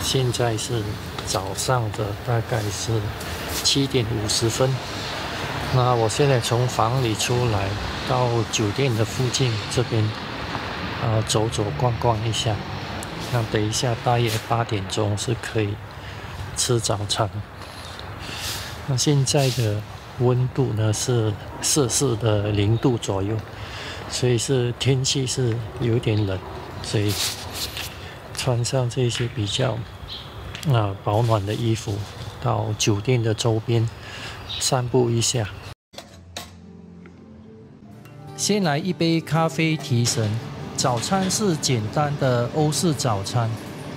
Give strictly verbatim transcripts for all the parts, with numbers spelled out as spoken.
现在是早上的大概是七点五十分。那我现在从房里出来，到酒店的附近这边，啊，走走逛逛一下。那等一下大约八点钟是可以吃早餐。那现在的温度呢是摄氏的零度左右，所以是天气是有点冷，所以穿上这些比较啊保暖的衣服，到酒店的周边散步一下。先来一杯咖啡提神，早餐是简单的欧式早餐。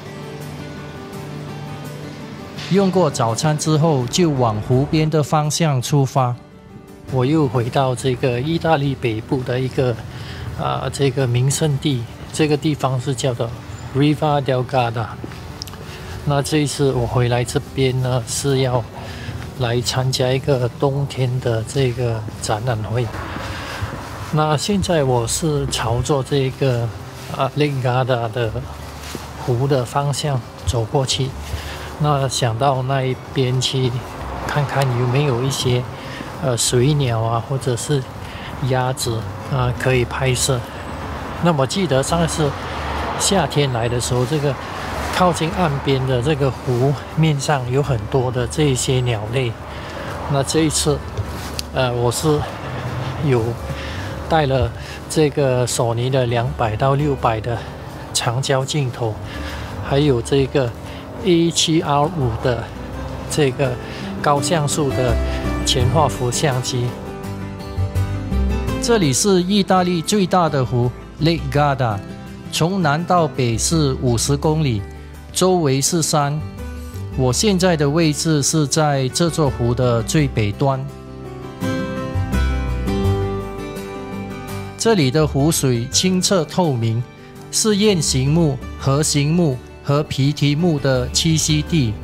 用过早餐之后，就往湖边的方向出发。我又回到这个意大利北部的一个啊这个名胜地，这个地方是叫做 Riva del Garda。那这一次我回来这边呢，是要来参加一个冬天的这个展览会。那现在我是朝着这个啊 Lake Garda 的湖的方向走过去。那想到那一边去看看有没有一些呃水鸟啊，或者是鸭子啊可以拍摄。那我记得上次夏天来的时候，这个靠近岸边的这个湖面上有很多的这些鸟类。那这一次，呃，我是有带了这个索尼的两百到六百的长焦镜头，还有这个 A 七 R 五 的这个高像素的全画幅相机。这里是意大利最大的湖 Lake Garda， 从南到北是五十公里，周围是山。我现在的位置是在这座湖的最北端。这里的湖水清澈透明，是雁形目、河形目和皮蹄目的栖息地。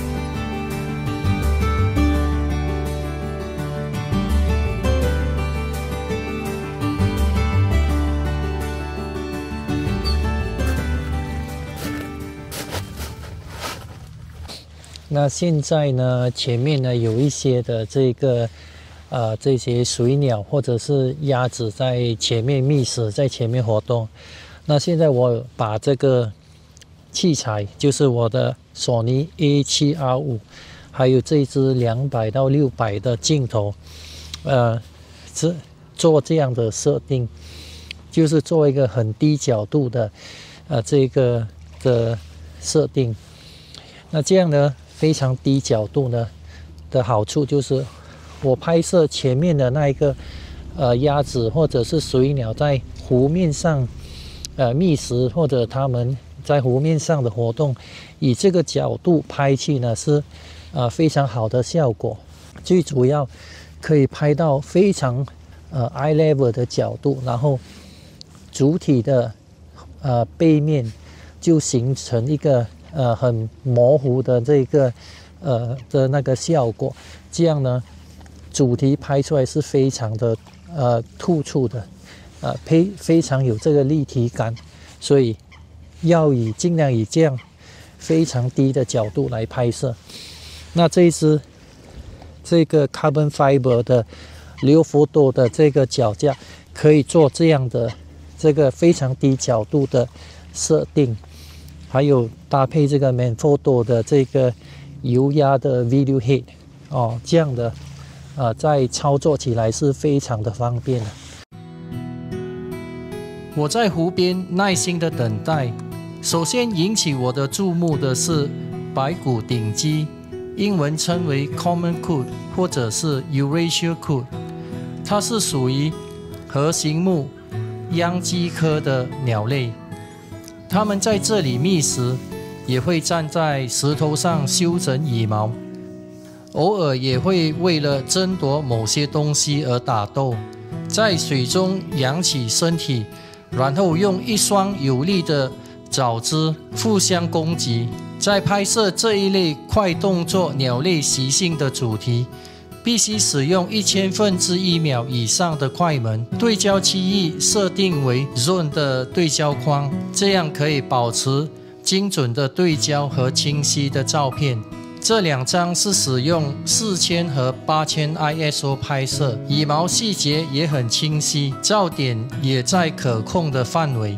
那现在呢，前面呢有一些的这个呃这些水鸟或者是鸭子在前面觅食，在前面活动。那现在我把这个器材，就是我的索尼 A 七 R 五， 还有这支两百到六百的镜头，呃，这做这样的设定，就是做一个很低角度的呃这个的设定。那这样呢，非常低角度呢的好处就是，我拍摄前面的那一个呃鸭子或者是水鸟在湖面上呃觅食，或者它们在湖面上的活动，以这个角度拍去呢是呃非常好的效果。最主要可以拍到非常呃 eye level 的角度，然后主体的呃背面就形成一个呃很模糊的这个呃的那个效果。这样呢，主题拍出来是非常的呃突出的，呃非非常有这个立体感，所以要以尽量以这样非常低的角度来拍摄。那这一支这个 carbon fiber 的六伏度的这个脚架，可以做这样的这个非常低角度的设定，还有搭配这个 Manfrotto 的这个油压的 video head 哦，这样的呃在操作起来是非常的方便的。我在湖边耐心的等待。首先引起我的注目的是白骨顶鸡，英文称为 Common Coot 或者是 Eurasia Coot， 它是属于河形目秧鸡科的鸟类。它们在这里觅食，也会站在石头上修整羽毛，偶尔也会为了争夺某些东西而打斗，在水中扬起身体，然后用一双有力的爪子互相攻击。在拍摄这一类快动作鸟类习性的主题，必须使用一千分之一秒以上的快门，对焦区域设定为 Zone 的对焦框，这样可以保持精准的对焦和清晰的照片。这两张是使用四千和八千 I S O 拍摄，羽毛细节也很清晰，噪点也在可控的范围。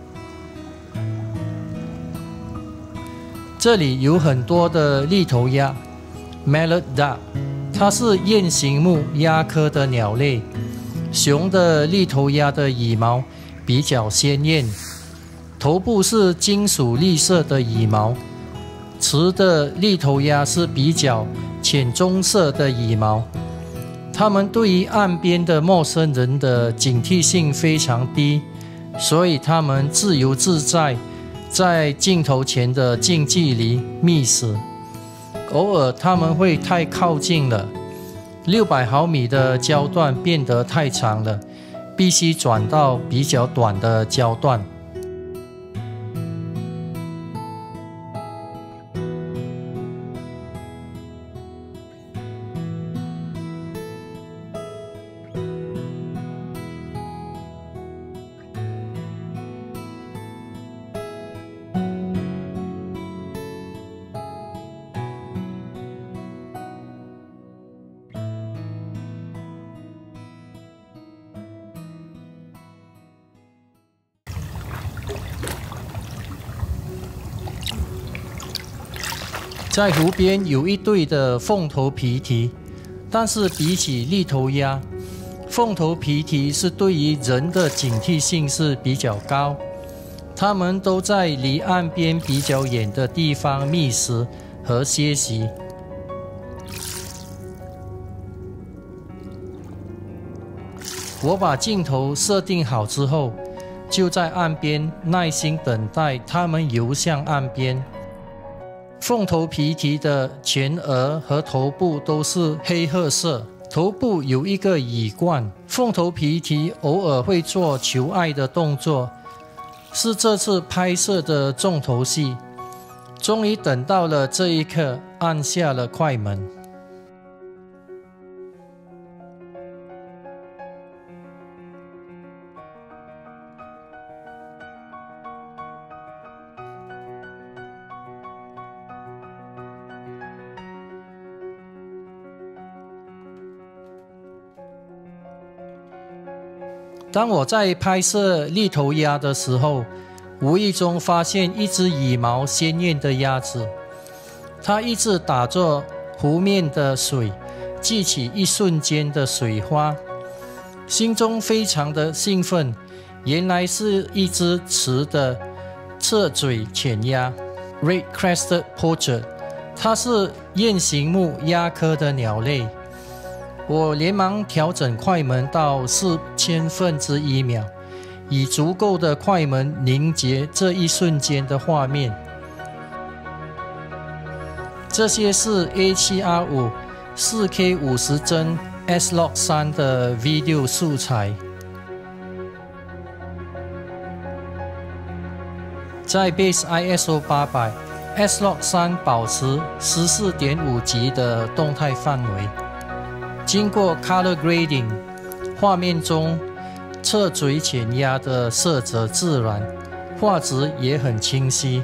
这里有很多的栗头鸦 Mallard Duck， 它是雁形目鸦科的鸟类。雄的栗头鸦的羽毛比较鲜艳，头部是金属绿色的羽毛。雌的栗头鸦是比较浅棕色的羽毛，它们对于岸边的陌生人的警惕性非常低，所以它们自由自在，在镜头前的近距离觅食。偶尔它们会太靠近了，六百毫米的焦段变得太长了，必须转到比较短的焦段。在湖边有一对的凤头皮蹄，但是比起栗头鸦，凤头皮蹄是对于人的警惕性是比较高，它们都在离岸边比较远的地方觅食和歇息。我把镜头设定好之后，就在岸边耐心等待它们游向岸边。凤头皮蹄的前额和头部都是黑褐色，头部有一个羽冠。凤头皮蹄偶尔会做求爱的动作，是这次拍摄的重头戏。终于等到了这一刻，按下了快门。当我在拍摄栗头鸦的时候，无意中发现一只羽毛鲜艳的鸭子，它一直打着湖面的水，激起一瞬间的水花，心中非常的兴奋。原来是一只雌的侧嘴犬鸦 Red-crested Pochard， 它是雁形目鸦科的鸟类。我连忙调整快门到四千分之一秒，以足够的快门凝结这一瞬间的画面。这些是 A 七 R 五 四 K 五十帧 S Log 三 的 video 素材。在 Base I S O 八百 S Log 三 保持 十四点五 级的动态范围。经过 color grading， 画面中侧嘴犬鸦的色泽自然，画质也很清晰。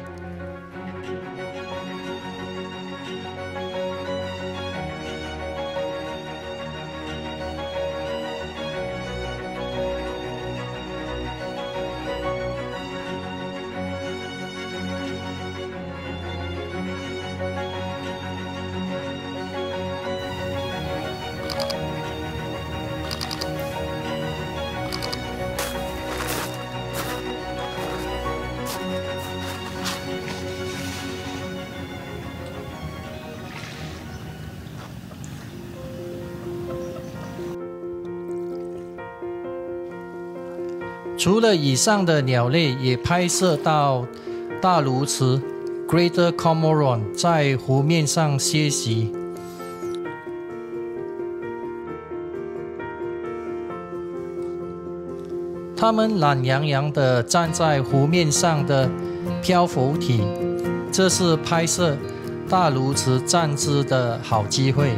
除了以上的鸟类，也拍摄到大鸬鹚 Greater Cormorant 在湖面上歇息。它们懒洋洋地站在湖面上的漂浮体，这是拍摄大鸬鹚站姿的好机会。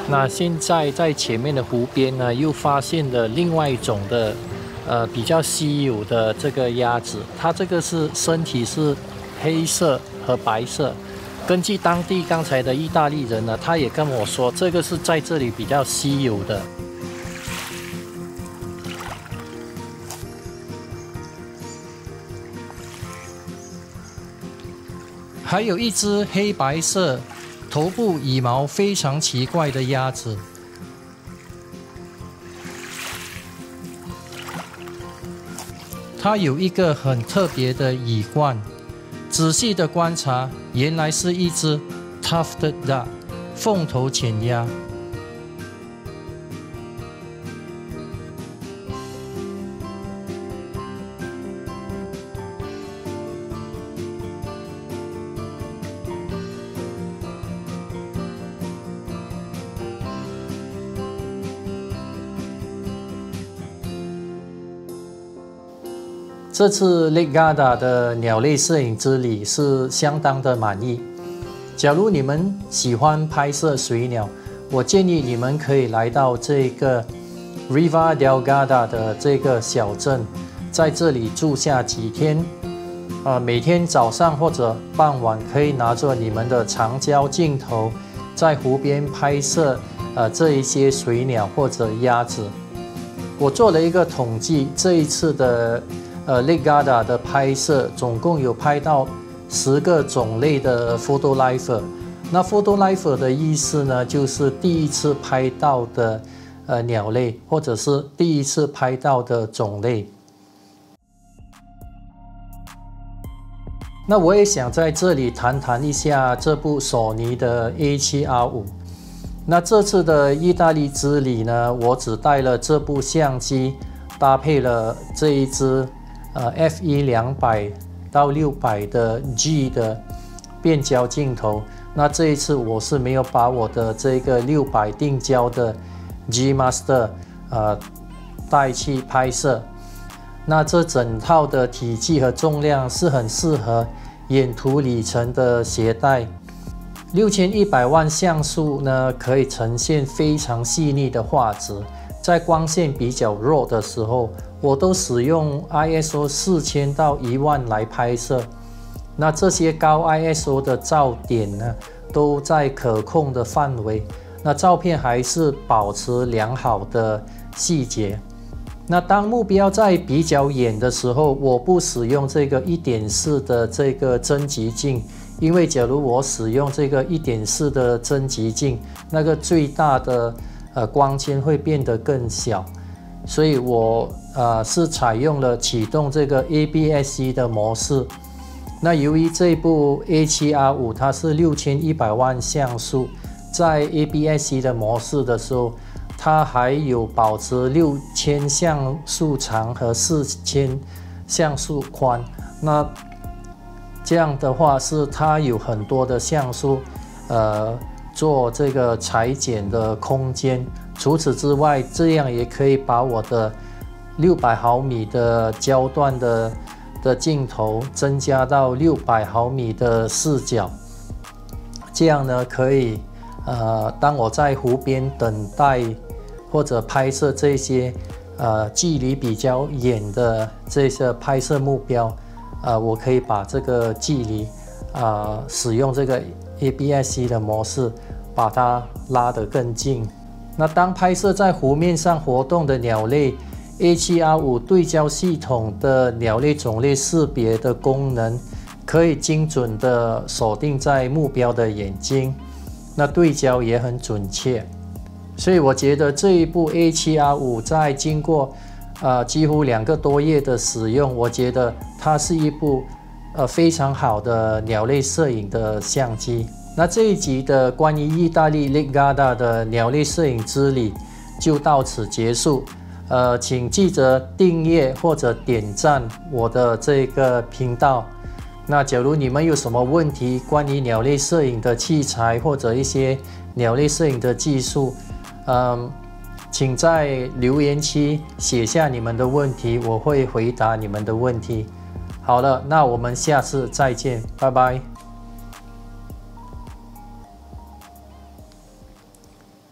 那现在在前面的湖边呢，又发现了另外一种的，呃，比较稀有的这个鸭子，它这个是身体是黑色和白色。根据当地刚才的意大利人呢，他也跟我说，这个是在这里比较稀有的。还有一只黑白色、头部羽毛非常奇怪的鸭子。它有一个很特别的羽冠，仔细的观察，原来是一只 Tufted Duck 凤头犬鸭。这次 Lake Garda 的鸟类摄影之旅是相当的满意。假如你们喜欢拍摄水鸟，我建议你们可以来到这个 Riva del Garda 的这个小镇，在这里住下几天。呃，每天早上或者傍晚可以拿着你们的长焦镜头，在湖边拍摄呃这一些水鸟或者鸭子。我做了一个统计，这一次的呃 Lake Garda 的拍摄总共有拍到十个种类的 photolither。那 photolither 的意思呢，就是第一次拍到的呃鸟类，或者是第一次拍到的种类。那我也想在这里谈谈一下这部索尼的 A 七 R 五。那这次的意大利之旅呢，我只带了这部相机，搭配了这一支呃 F 一 两百到六百的 G 的变焦镜头。那这一次我是没有把我的这个六百定焦的 G Master 呃带去拍摄。那这整套的体积和重量是很适合远途旅程的携带。六千一百万像素呢，可以呈现非常细腻的画质。在光线比较弱的时候，我都使用 I S O 四千到一万来拍摄。那这些高 I S O 的照点呢，都在可控的范围。那照片还是保持良好的细节。那当目标在比较远的时候，我不使用这个 一点四 的这个增极镜，因为假如我使用这个 一点四 的增极镜，那个最大的呃光圈会变得更小，所以我呃是采用了启动这个 A B S C 的模式。那由于这部 A 七 R 五 它是六千一百万像素，在 A B S C 的模式的时候，它还有保持六千像素长和四千像素宽。那这样的话是它有很多的像素，呃，做这个裁剪的空间。除此之外，这样也可以把我的六百毫米的焦段的的镜头增加到六百毫米的视角。这样呢，可以呃，当我在湖边等待或者拍摄这些呃距离比较远的这些拍摄目标，呃，我可以把这个距离啊、呃、使用这个 A B S C 的模式，把它拉得更近。那当拍摄在湖面上活动的鸟类 ，A 七 R 五 对焦系统的鸟类种类识别的功能，可以精准的锁定在目标的眼睛，那对焦也很准确。所以我觉得这一部 A 七 R 五 在经过呃几乎两个多月的使用，我觉得它是一部呃非常好的鸟类摄影的相机。那这一集的关于意大利 Lake Garda 的鸟类摄影之旅就到此结束。呃，请记得订阅或者点赞我的这个频道。那假如你们有什么问题，关于鸟类摄影的器材或者一些鸟类摄影的技术，嗯，请在留言区写下你们的问题，我会回答你们的问题。好了，那我们下次再见，拜拜。